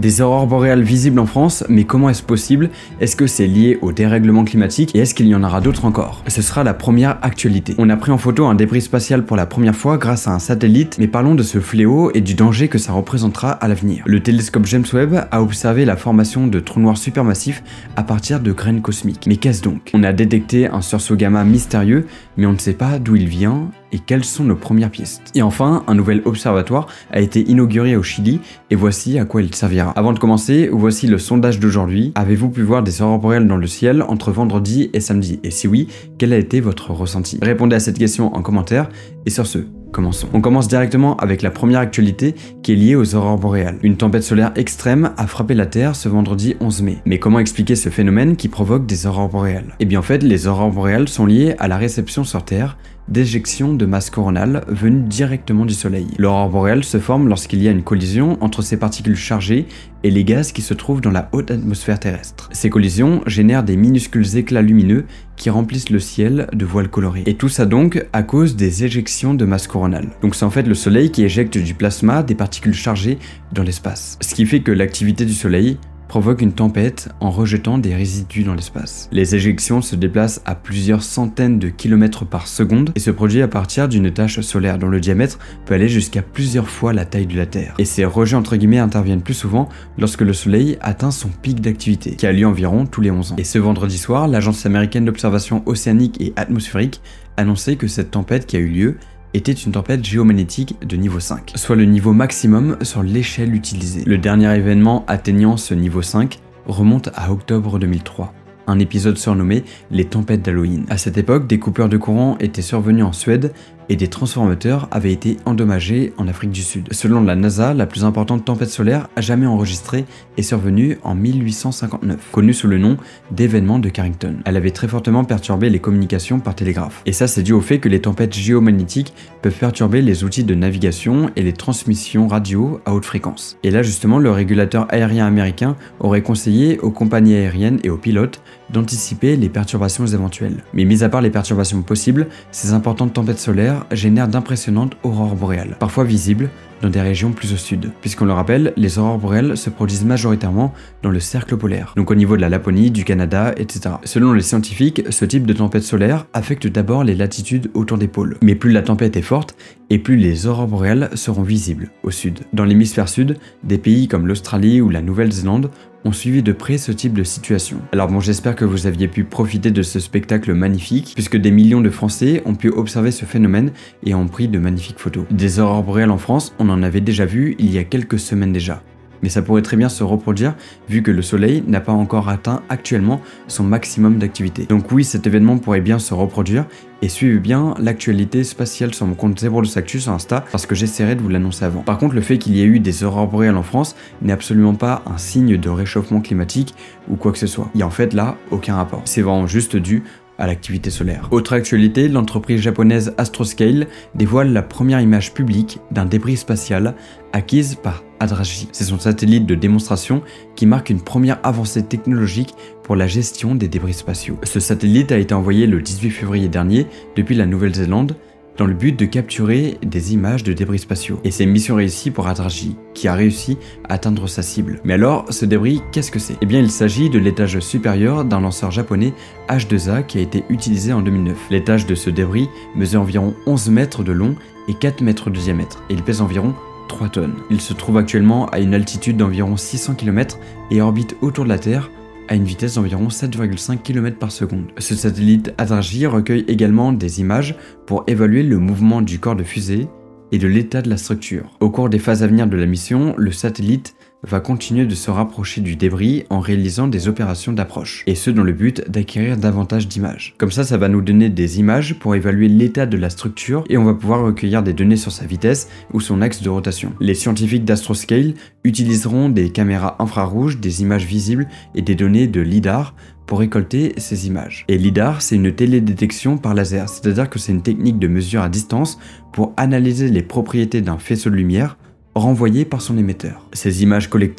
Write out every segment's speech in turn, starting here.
Des aurores boréales visibles en France, mais comment est-ce possible? Est-ce que c'est lié au dérèglement climatique et est-ce qu'il y en aura d'autres encore? Ce sera la première actualité. On a pris en photo un débris spatial pour la première fois grâce à un satellite, mais parlons de ce fléau et du danger que ça représentera à l'avenir. Le télescope James Webb a observé la formation de trous noirs supermassifs à partir de graines cosmiques. Mais qu'est-ce donc? On a détecté un sursaut gamma mystérieux, mais on ne sait pas d'où il vient et quelles sont nos premières pistes. Et enfin, un nouvel observatoire a été inauguré au Chili et voici à quoi il servira. Avant de commencer, voici le sondage d'aujourd'hui. Avez-vous pu voir des aurores boréales dans le ciel entre vendredi et samedi? Et si oui, quel a été votre ressenti? Répondez à cette question en commentaire et sur ce, commençons. On commence directement avec la première actualité qui est liée aux aurores boréales. Une tempête solaire extrême a frappé la Terre ce vendredi 11 mai. Mais comment expliquer ce phénomène qui provoque des aurores boréales? Eh bien en fait, les aurores boréales sont liées à la réception sur Terre d'éjections de masse coronale venues directement du Soleil. L'aurore boréale se forme lorsqu'il y a une collision entre ces particules chargées et les gaz qui se trouvent dans la haute atmosphère terrestre. Ces collisions génèrent des minuscules éclats lumineux qui remplissent le ciel de voiles colorées. Et tout ça donc à cause des éjections de masse coronale. Donc c'est en fait le Soleil qui éjecte du plasma, des particules chargées dans l'espace. Ce qui fait que l'activité du Soleil provoque une tempête en rejetant des résidus dans l'espace. Les éjections se déplacent à plusieurs centaines de kilomètres par seconde et se produisent à partir d'une tache solaire dont le diamètre peut aller jusqu'à plusieurs fois la taille de la Terre. Et ces rejets entre guillemets interviennent plus souvent lorsque le Soleil atteint son pic d'activité, qui a lieu environ tous les 11 ans. Et ce vendredi soir, l'Agence américaine d'observation océanique et atmosphérique annonçait que cette tempête qui a eu lieu était une tempête géomagnétique de niveau 5, soit le niveau maximum sur l'échelle utilisée. Le dernier événement atteignant ce niveau 5 remonte à octobre 2003. Un épisode surnommé les tempêtes d'Halloween. À cette époque, des coupures de courant étaient survenues en Suède et des transformateurs avaient été endommagés en Afrique du Sud. Selon la NASA, la plus importante tempête solaire à jamais enregistrée est survenue en 1859, connue sous le nom d'événement de Carrington. Elle avait très fortement perturbé les communications par télégraphe. Et ça, c'est dû au fait que les tempêtes géomagnétiques peuvent perturber les outils de navigation et les transmissions radio à haute fréquence. Et là, justement, le régulateur aérien américain aurait conseillé aux compagnies aériennes et aux pilotes d'anticiper les perturbations éventuelles. Mais mis à part les perturbations possibles, ces importantes tempêtes solaires génèrent d'impressionnantes aurores boréales, parfois visibles dans des régions plus au sud. Puisqu'on le rappelle, les aurores boréales se produisent majoritairement dans le cercle polaire, donc au niveau de la Laponie, du Canada, etc. Selon les scientifiques, ce type de tempête solaire affecte d'abord les latitudes autour des pôles. Mais plus la tempête est forte, et plus les aurores boréales seront visibles au sud. Dans l'hémisphère sud, des pays comme l'Australie ou la Nouvelle-Zélande ont suivi de près ce type de situation. Alors bon, j'espère que vous aviez pu profiter de ce spectacle magnifique, puisque des millions de Français ont pu observer ce phénomène et ont pris de magnifiques photos. Des aurores boréales en France, on en avait déjà vu il y a quelques semaines déjà. Mais ça pourrait très bien se reproduire vu que le Soleil n'a pas encore atteint actuellement son maximum d'activité. Donc oui, cet événement pourrait bien se reproduire et suivez bien l'actualité spatiale sur mon compte ZeBroDosActu sur Insta parce que j'essaierai de vous l'annoncer avant. Par contre, le fait qu'il y ait eu des aurores boréales en France n'est absolument pas un signe de réchauffement climatique ou quoi que ce soit. Il n'y a en fait là aucun rapport. C'est vraiment juste dû à l'activité solaire. Autre actualité, l'entreprise japonaise Astroscale dévoile la première image publique d'un débris spatial acquise par Adraji. C'est son satellite de démonstration qui marque une première avancée technologique pour la gestion des débris spatiaux. Ce satellite a été envoyé le 18 février dernier depuis la Nouvelle-Zélande dans le but de capturer des images de débris spatiaux. Et c'est une mission réussie pour Adraji, qui a réussi à atteindre sa cible. Mais alors, ce débris, qu'est-ce que c'est? Eh bien, il s'agit de l'étage supérieur d'un lanceur japonais H2A qui a été utilisé en 2009. L'étage de ce débris mesure environ 11 mètres de long et 4 mètres de diamètre, et il pèse environ 3 tonnes. Il se trouve actuellement à une altitude d'environ 600 km et orbite autour de la Terre à une vitesse d'environ 7,5 km par seconde. Ce satellite Adraji recueille également des images pour évaluer le mouvement du corps de fusée et de l'état de la structure. Au cours des phases à venir de la mission, le satellite va continuer de se rapprocher du débris en réalisant des opérations d'approche, et ce dans le but d'acquérir davantage d'images. Comme ça va nous donner des images pour évaluer l'état de la structure et on va pouvoir recueillir des données sur sa vitesse ou son axe de rotation. Les scientifiques d'Astroscale utiliseront des caméras infrarouges, des images visibles et des données de LIDAR pour récolter ces images. Et LIDAR, c'est une télédétection par laser, c'est-à-dire que c'est une technique de mesure à distance pour analyser les propriétés d'un faisceau de lumière renvoyé par son émetteur. Ces images collectées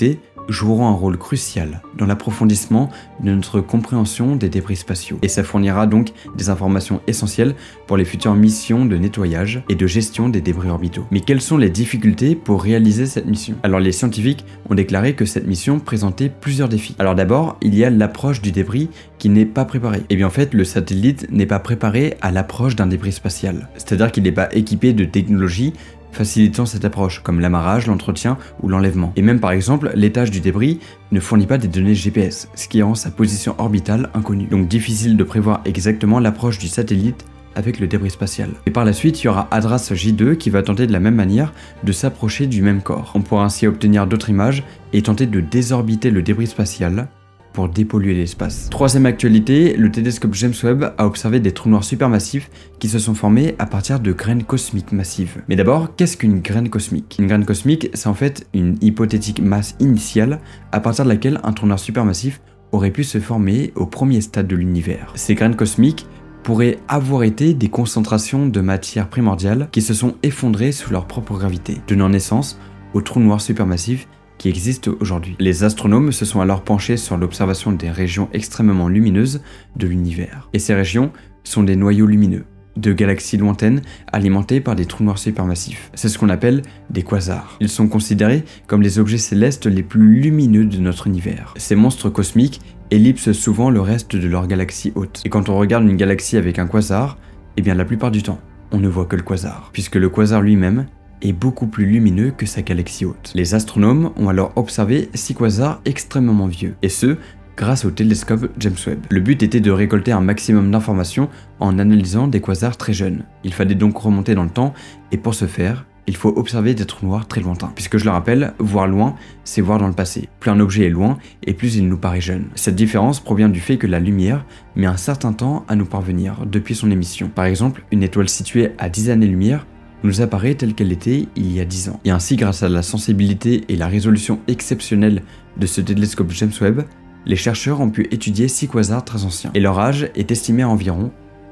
joueront un rôle crucial dans l'approfondissement de notre compréhension des débris spatiaux. Et ça fournira donc des informations essentielles pour les futures missions de nettoyage et de gestion des débris orbitaux. Mais quelles sont les difficultés pour réaliser cette mission? Alors les scientifiques ont déclaré que cette mission présentait plusieurs défis. Alors d'abord, il y a l'approche du débris qui n'est pas préparée. Et bien en fait, le satellite n'est pas préparé à l'approche d'un débris spatial. C'est-à-dire qu'il n'est pas équipé de technologies facilitant cette approche, comme l'amarrage, l'entretien ou l'enlèvement. Et même par exemple, l'étage du débris ne fournit pas des données GPS, ce qui rend sa position orbitale inconnue. Donc difficile de prévoir exactement l'approche du satellite avec le débris spatial. Et par la suite, il y aura ADRAS J2 qui va tenter de la même manière de s'approcher du même corps. On pourra ainsi obtenir d'autres images et tenter de désorbiter le débris spatial pour dépolluer l'espace. Troisième actualité, le télescope James Webb a observé des trous noirs supermassifs qui se sont formés à partir de graines cosmiques massives. Mais d'abord, qu'est-ce qu'une graine cosmique? Une graine cosmique, c'est en fait une hypothétique masse initiale à partir de laquelle un trou noir supermassif aurait pu se former au premier stade de l'univers. Ces graines cosmiques pourraient avoir été des concentrations de matière primordiale qui se sont effondrées sous leur propre gravité, donnant naissance aux trous noirs supermassifs qui existent aujourd'hui. Les astronomes se sont alors penchés sur l'observation des régions extrêmement lumineuses de l'univers. Et ces régions sont des noyaux lumineux de galaxies lointaines alimentées par des trous noirs supermassifs. C'est ce qu'on appelle des quasars. Ils sont considérés comme les objets célestes les plus lumineux de notre univers. Ces monstres cosmiques ellipsent souvent le reste de leur galaxie haute. Et quand on regarde une galaxie avec un quasar, eh bien la plupart du temps, on ne voit que le quasar, puisque le quasar lui-même est beaucoup plus lumineux que sa galaxie haute. Les astronomes ont alors observé 6 quasars extrêmement vieux, et ce, grâce au télescope James Webb. Le but était de récolter un maximum d'informations en analysant des quasars très jeunes. Il fallait donc remonter dans le temps, et pour ce faire, il faut observer des trous noirs très lointains. Puisque je le rappelle, voir loin, c'est voir dans le passé. Plus un objet est loin, et plus il nous paraît jeune. Cette différence provient du fait que la lumière met un certain temps à nous parvenir depuis son émission. Par exemple, une étoile située à 10 années-lumière nous apparaît telle qu'elle était il y a 10 ans. Et ainsi, grâce à la sensibilité et la résolution exceptionnelle de ce télescope James Webb, les chercheurs ont pu étudier 6 quasars très anciens. Et leur âge est estimé à environ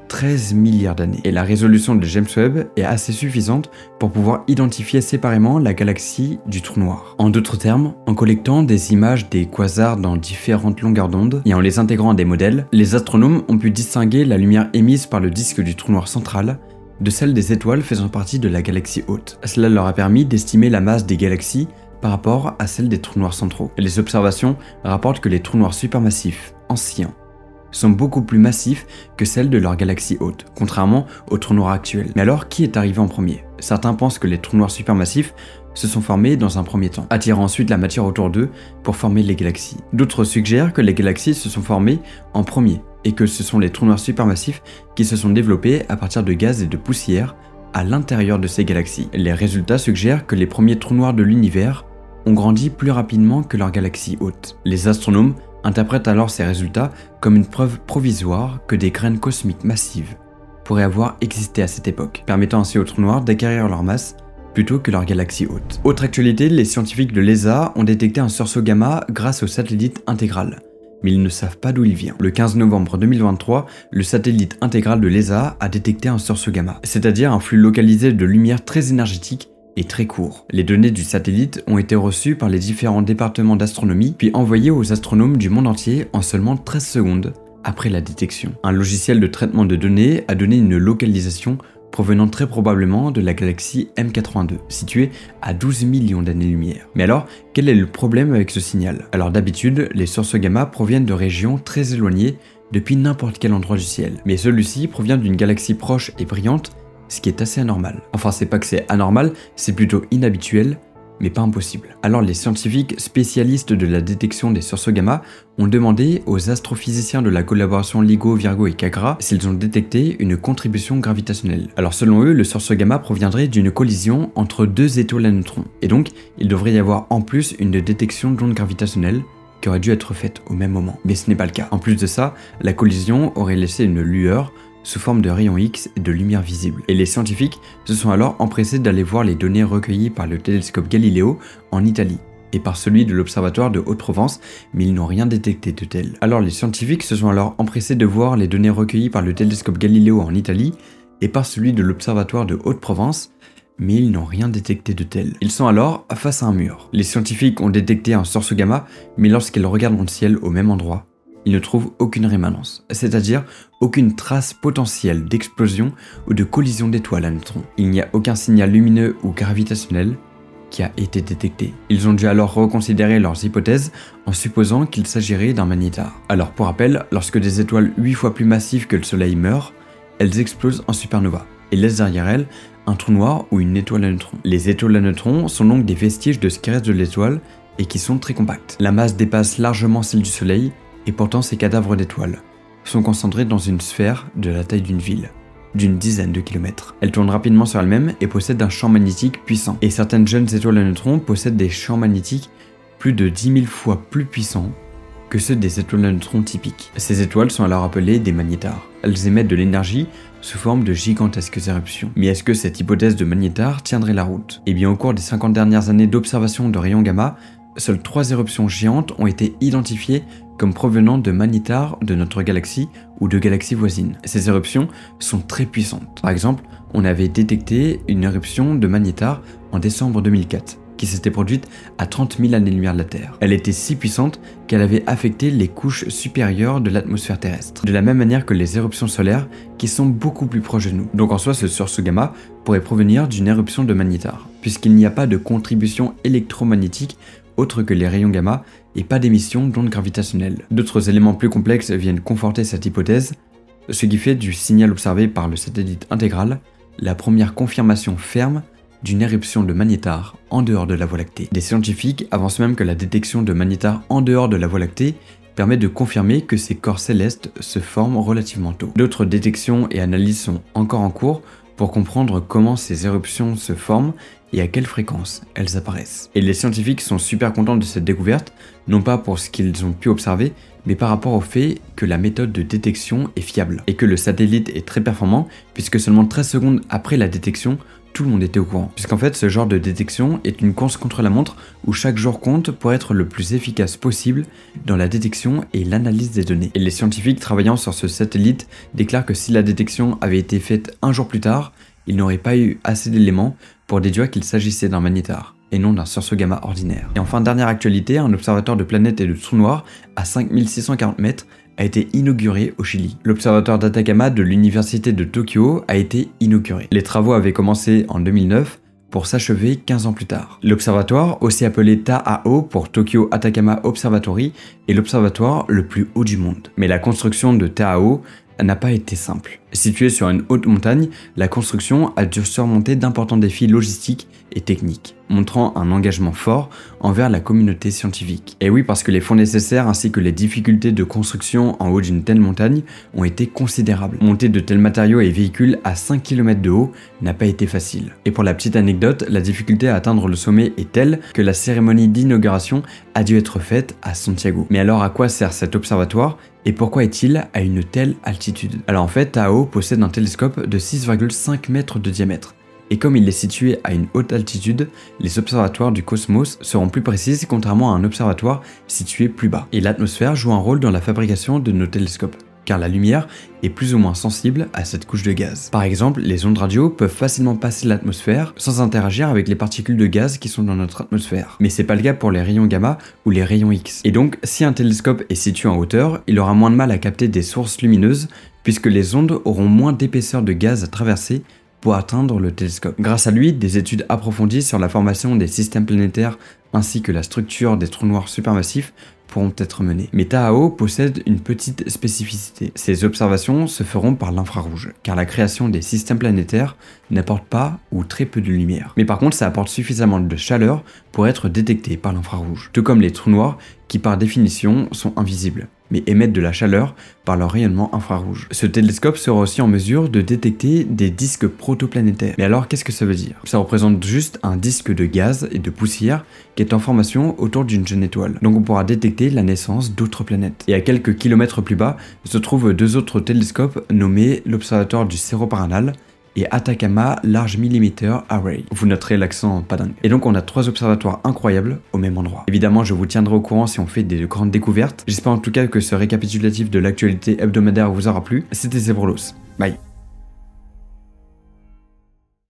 13 milliards d'années. Et la résolution de James Webb est assez suffisante pour pouvoir identifier séparément la galaxie du trou noir. En d'autres termes, en collectant des images des quasars dans différentes longueurs d'onde et en les intégrant à des modèles, les astronomes ont pu distinguer la lumière émise par le disque du trou noir central de celle des étoiles faisant partie de la galaxie haute. Cela leur a permis d'estimer la masse des galaxies par rapport à celle des trous noirs centraux. Et les observations rapportent que les trous noirs supermassifs anciens sont beaucoup plus massifs que celles de leur galaxie haute, contrairement aux trous noirs actuels. Mais alors, qui est arrivé en premier? Certains pensent que les trous noirs supermassifs se sont formés dans un premier temps, attirant ensuite la matière autour d'eux pour former les galaxies. D'autres suggèrent que les galaxies se sont formées en premier, et que ce sont les trous noirs supermassifs qui se sont développés à partir de gaz et de poussière à l'intérieur de ces galaxies. Les résultats suggèrent que les premiers trous noirs de l'univers ont grandi plus rapidement que leur galaxie haute. Les astronomes interprètent alors ces résultats comme une preuve provisoire que des graines cosmiques massives pourraient avoir existé à cette époque, permettant ainsi aux trous noirs d'acquérir leur masse plutôt que leur galaxie haute. Autre actualité, les scientifiques de l'ESA ont détecté un sursaut gamma grâce au satellite Intégral, mais ils ne savent pas d'où il vient. Le 15 novembre 2023, le satellite Intégral de l'ESA a détecté un sursaut gamma, c'est-à-dire un flux localisé de lumière très énergétique et très court. Les données du satellite ont été reçues par les différents départements d'astronomie, puis envoyées aux astronomes du monde entier en seulement 13 secondes après la détection. Un logiciel de traitement de données a donné une localisation provenant très probablement de la galaxie M82, située à 12 millions d'années-lumière. Mais alors, quel est le problème avec ce signal? Alors d'habitude, les sources gamma proviennent de régions très éloignées depuis n'importe quel endroit du ciel. Mais celui-ci provient d'une galaxie proche et brillante, ce qui est assez anormal. Enfin, c'est pas que c'est anormal, c'est plutôt inhabituel, mais pas impossible. Alors les scientifiques spécialistes de la détection des sursauts gamma ont demandé aux astrophysiciens de la collaboration LIGO, Virgo et CAGRA s'ils ont détecté une contribution gravitationnelle. Alors selon eux, le sursaut gamma proviendrait d'une collision entre deux étoiles à neutrons. Et donc, il devrait y avoir en plus une détection d'ondes gravitationnelles qui aurait dû être faite au même moment. Mais ce n'est pas le cas. En plus de ça, la collision aurait laissé une lueur sous forme de rayons X et de lumière visible. Et les scientifiques se sont alors empressés d'aller voir les données recueillies par le télescope Galileo en Italie et par celui de l'Observatoire de Haute-Provence, mais ils n'ont rien détecté de tel. Alors les scientifiques se sont alors empressés de voir les données recueillies par le télescope Galileo en Italie et par celui de l'Observatoire de Haute-Provence, mais ils n'ont rien détecté de tel. Ils sont alors face à un mur. Les scientifiques ont détecté un sursaut gamma, mais lorsqu'ils regardent dans le ciel au même endroit, ils ne trouvent aucune rémanence, c'est-à-dire aucune trace potentielle d'explosion ou de collision d'étoiles à neutrons. Il n'y a aucun signal lumineux ou gravitationnel qui a été détecté. Ils ont dû alors reconsidérer leurs hypothèses en supposant qu'il s'agirait d'un magnétar. Alors pour rappel, lorsque des étoiles 8 fois plus massives que le Soleil meurent, elles explosent en supernova et laissent derrière elles un trou noir ou une étoile à neutrons. Les étoiles à neutrons sont donc des vestiges de ce qui reste de l'étoile et qui sont très compactes. La masse dépasse largement celle du Soleil et pourtant ces cadavres d'étoiles sont concentrés dans une sphère de la taille d'une ville, d'une dizaine de kilomètres. Elles tournent rapidement sur elles-mêmes et possèdent un champ magnétique puissant. Et certaines jeunes étoiles à neutrons possèdent des champs magnétiques plus de 10 000 fois plus puissants que ceux des étoiles à neutrons typiques. Ces étoiles sont alors appelées des magnétars. Elles émettent de l'énergie sous forme de gigantesques éruptions. Mais est-ce que cette hypothèse de magnétar tiendrait la route? Eh bien au cours des 50 dernières années d'observation de rayons gamma, seules 3 éruptions géantes ont été identifiées comme provenant de magnétars de notre galaxie ou de galaxies voisines. Ces éruptions sont très puissantes. Par exemple, on avait détecté une éruption de magnétar en décembre 2004 qui s'était produite à 30 000 années-lumière de la Terre. Elle était si puissante qu'elle avait affecté les couches supérieures de l'atmosphère terrestre, de la même manière que les éruptions solaires qui sont beaucoup plus proches de nous. Donc en soi, ce sursaut gamma pourrait provenir d'une éruption de magnétar, puisqu'il n'y a pas de contribution électromagnétique autre que les rayons gamma et pas d'émission d'ondes gravitationnelles. D'autres éléments plus complexes viennent conforter cette hypothèse, ce qui fait du signal observé par le satellite intégral la première confirmation ferme d'une éruption de magnétar en dehors de la Voie lactée. Des scientifiques avancent même que la détection de magnétar en dehors de la Voie lactée permet de confirmer que ces corps célestes se forment relativement tôt. D'autres détections et analyses sont encore en cours pour comprendre comment ces éruptions se forment et à quelle fréquence elles apparaissent. Et les scientifiques sont super contents de cette découverte, non pas pour ce qu'ils ont pu observer, mais par rapport au fait que la méthode de détection est fiable et que le satellite est très performant puisque seulement 13 secondes après la détection, tout le monde était au courant. Puisqu'en fait, ce genre de détection est une course contre la montre où chaque jour compte pour être le plus efficace possible dans la détection et l'analyse des données. Et les scientifiques travaillant sur ce satellite déclarent que si la détection avait été faite un jour plus tard, ils n'auraient pas eu assez d'éléments pour déduire qu'il s'agissait d'un magnétar et non d'un sursaut gamma ordinaire. Et enfin, dernière actualité, un observatoire de planètes et de trous noirs à 5640 mètres a été inauguré au Chili. L'observatoire d'Atacama de l'université de Tokyo a été inauguré. Les travaux avaient commencé en 2009 pour s'achever 15 ans plus tard. L'observatoire, aussi appelé TAAO pour Tokyo Atacama Observatory, est l'observatoire le plus haut du monde. Mais la construction de TAAO n'a pas été simple. Située sur une haute montagne, la construction a dû surmonter d'importants défis logistiques et techniques, montrant un engagement fort envers la communauté scientifique. Et oui, parce que les fonds nécessaires ainsi que les difficultés de construction en haut d'une telle montagne ont été considérables. Monter de tels matériaux et véhicules à 5 km de haut n'a pas été facile. Et pour la petite anecdote, la difficulté à atteindre le sommet est telle que la cérémonie d'inauguration a dû être faite à Santiago. Mais alors à quoi sert cet observatoire et pourquoi est-il à une telle altitude? Alors en fait, TAAO possède un télescope de 6,5 mètres de diamètre. Et comme il est situé à une haute altitude, les observatoires du cosmos seront plus précises contrairement à un observatoire situé plus bas. Et l'atmosphère joue un rôle dans la fabrication de nos télescopes, car la lumière est plus ou moins sensible à cette couche de gaz. Par exemple, les ondes radio peuvent facilement passer l'atmosphère sans interagir avec les particules de gaz qui sont dans notre atmosphère. Mais c'est pas le cas pour les rayons gamma ou les rayons X. Et donc, si un télescope est situé en hauteur, il aura moins de mal à capter des sources lumineuses puisque les ondes auront moins d'épaisseur de gaz à traverser pour atteindre le télescope. Grâce à lui, des études approfondies sur la formation des systèmes planétaires ainsi que la structure des trous noirs supermassifs pourront être menées. Mais TAAO possède une petite spécificité. Ces observations se feront par l'infrarouge, car la création des systèmes planétaires n'apporte pas ou très peu de lumière. Mais par contre, ça apporte suffisamment de chaleur pour être détecté par l'infrarouge. Tout comme les trous noirs, qui par définition sont invisibles, mais émettent de la chaleur par leur rayonnement infrarouge. Ce télescope sera aussi en mesure de détecter des disques protoplanétaires. Mais alors, qu'est-ce que ça veut dire? Ça représente juste un disque de gaz et de poussière qui est en formation autour d'une jeune étoile. Donc on pourra détecter la naissance d'autres planètes. Et à quelques kilomètres plus bas, se trouvent deux autres télescopes nommés l'observatoire du Cerro Paranal et Atacama Large Millimeter Array. Vous noterez l'accent pas dingue. Et donc on a 3 observatoires incroyables au même endroit. Évidemment, je vous tiendrai au courant si on fait des grandes découvertes. J'espère en tout cas que ce récapitulatif de l'actualité hebdomadaire vous aura plu. C'était Zebrolos. Bye.